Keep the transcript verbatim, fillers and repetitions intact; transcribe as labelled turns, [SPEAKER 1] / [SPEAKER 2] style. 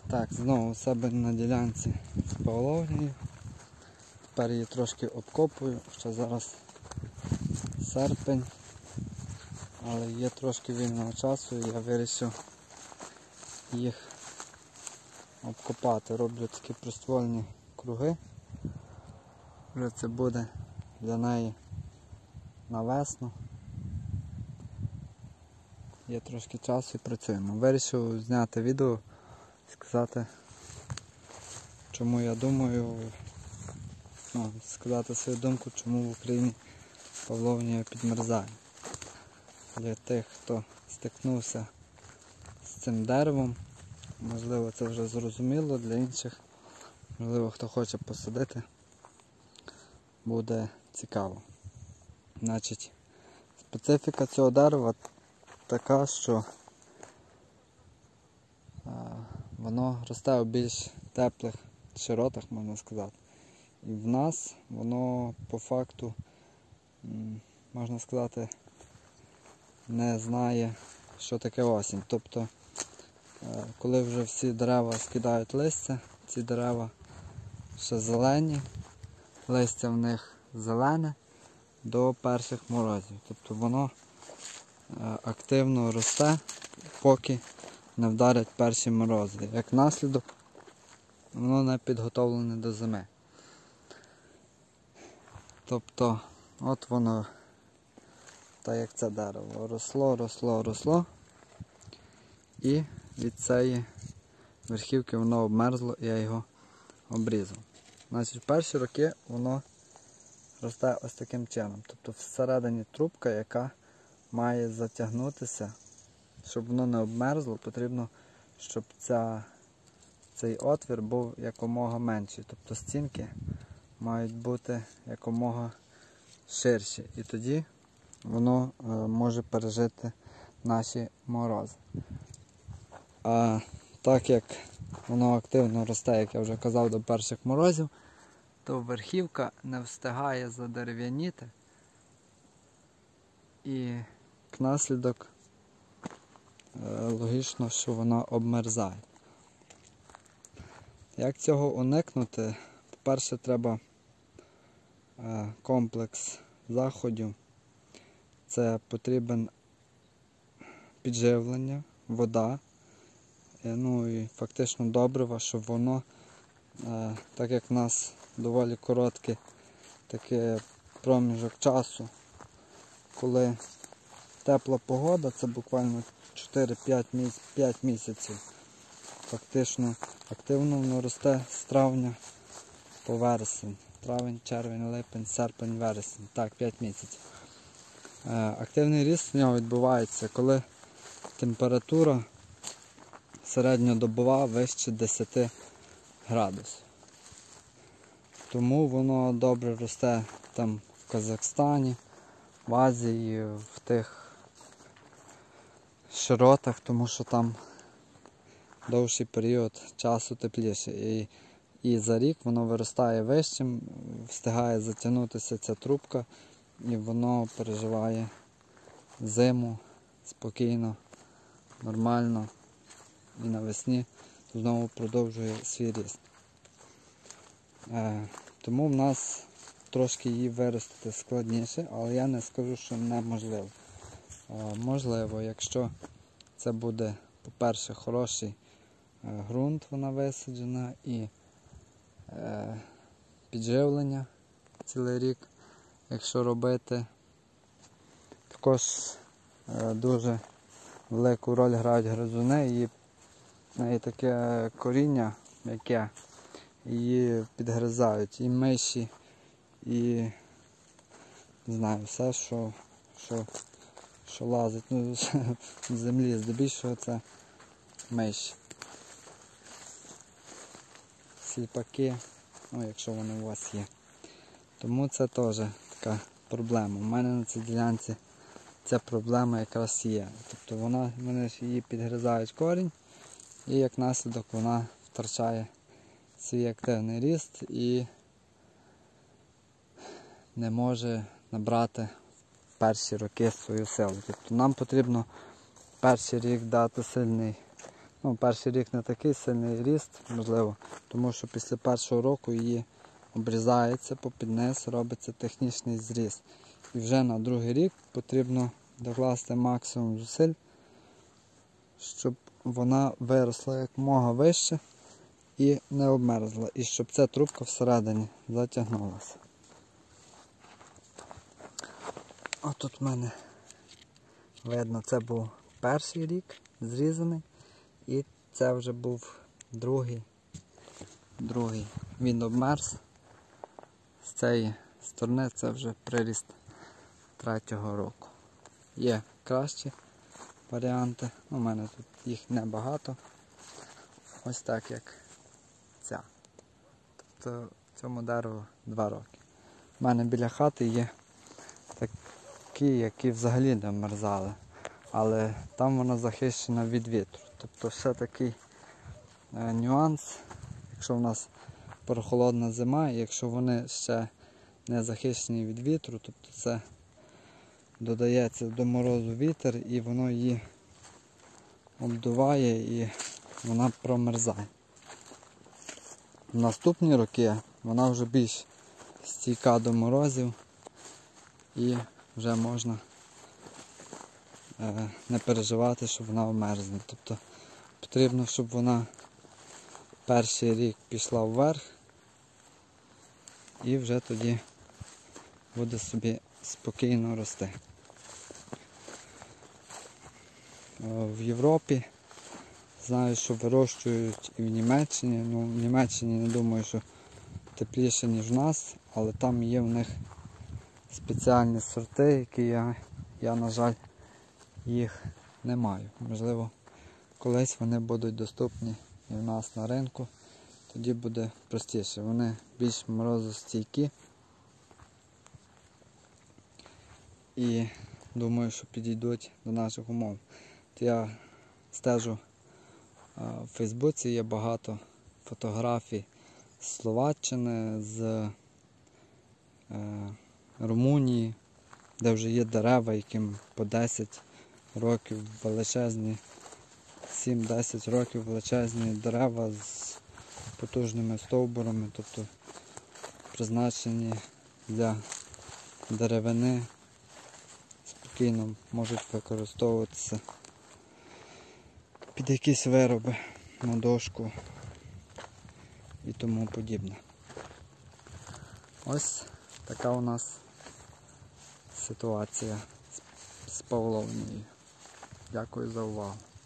[SPEAKER 1] Так, знову у себе на ділянці з павловнею. Тепер її трошки обкопую, ще зараз серпень, але є трошки вільного часу і я вирішив їх обкопати. Роблю такі приствольні круги. Вже це буде для неї на весну. Є трошки часу і працюємо. Вирішив зняти відео і сказати, чому я думаю, ну, сказати свою думку, чому в Україні павловнія підмерзає. Для тих, хто стикнувся з цим деревом, можливо це вже зрозуміло, для інших, можливо хто хоче посадити, буде цікаво. Значить, специфіка цього дерева така, що а, воно росте у більш теплих широтах, можна сказати. І в нас воно по факту, можна сказати, не знає, що таке осінь. Тобто, коли вже всі дерева скидають листя, ці дерева ще зелені, листя в них зелене до перших морозів. Тобто воно активно росте, поки не вдарять перші морози. Як наслідок, воно не підготовлене до зими. Тобто, от воно, так як це дерево, росло, росло, росло, і від цієї верхівки воно обмерзло, і я його обрізав. Значить, в перші роки воно росте ось таким чином. Тобто всередині трубка, яка має затягнутися, щоб воно не обмерзло, потрібно, щоб ця, цей отвір був якомога менший. Тобто стінки мають бути якомога ширші. І тоді воно е, може пережити наші морози. А так як воно активно росте, як я вже казав, до перших морозів, то верхівка не встигає задерев'яніти. І як наслідок е, логічно, що вона обмерзає. Як цього уникнути? По-перше, треба е, комплекс заходів. Це потрібен підживлення, вода, е, ну і фактично добрива, щоб воно, е, так як в нас доволі короткий такий проміжок часу, коли тепла погода, це буквально чотири-п'ять місяців. Фактично активно воно росте з травня по вересень. Травень, червень, липень, серпень, вересень. Так, п'ять місяців. Активний ріст в нього відбувається, коли температура середньодобова вище десяти градусів. Тому воно добре росте там в Казахстані, в Азії, в тих широтах, тому що там довший період часу тепліше. І, і за рік воно виростає вищим, встигає затягнутися ця трубка, і воно переживає зиму спокійно, нормально, і навесні знову продовжує свій ріст. Е, тому в нас трошки її виростити складніше, але я не скажу, що неможливо. Е, можливо, якщо це буде, по-перше, хороший е, ґрунт, вона висаджена, і е, підживлення цілий рік, якщо робити. Також е, дуже велику роль грають гризуни, і в неї таке коріння, яке її підгризають, і миші, і не знаю, все, що, що, що лазить, ну, з землі, здебільшого це миші. Сліпаки, ну, якщо вони у вас є. Тому це теж така проблема. У мене на цій ділянці ця проблема якраз є. Тобто вона, вони ж її підгризають корінь, і як наслідок вона втрачає свій активний ріст і не може набрати в перші роки свою силу. Тобто нам потрібно перший рік дати сильний, ну, Ну, перший рік не такий сильний ріст, можливо, тому що після першого року її обрізається попід низ, робиться технічний зріз. І вже на другий рік потрібно докласти максимум зусиль, щоб вона виросла якомога вище і не обмерзла. І щоб ця трубка всередині затягнулася. Отут в мене видно, це був перший рік зрізаний. І це вже був другий. Другий. Він обмерз. З цієї сторони це вже приріст третього року. Є кращі варіанти. У мене тут їх небагато. Ось так як ця. Тобто цьому дереву два роки. У мене біля хати є такі, які взагалі не вмерзали. Але там вона захищена від вітру. Тобто ще такий е, нюанс, якщо в нас прохолодна зима, і якщо вони ще не захищені від вітру, тобто це додається до морозу вітер і воно її обдуває і вона промерзає. В наступні роки вона вже більш стійка до морозів і вже можна е, не переживати, щоб вона обмерзне. Тобто потрібно, щоб вона перший рік пішла вверх і вже тоді буде собі спокійно рости. В Європі знаю, що вирощують і в Німеччині. Ну, в Німеччині не думаю, що тепліше, ніж в нас, але там є в них спеціальні сорти, які я, я на жаль, їх не маю. Можливо, колись вони будуть доступні і в нас на ринку, тоді буде простіше. Вони більш морозостійкі і думаю, що підійдуть до наших умов. Я стежу в Фейсбуці, є багато фотографій з Словаччини, з е, Румунії, де вже є дерева, яким по десять років величезні, сім-десять років величезні дерева з потужними стовбурами, тобто призначені для деревини, спокійно можуть використовуватися під якісь вироби, на дошку і тому подібне. Ось така у нас ситуація з павловнею. Дякую за увагу.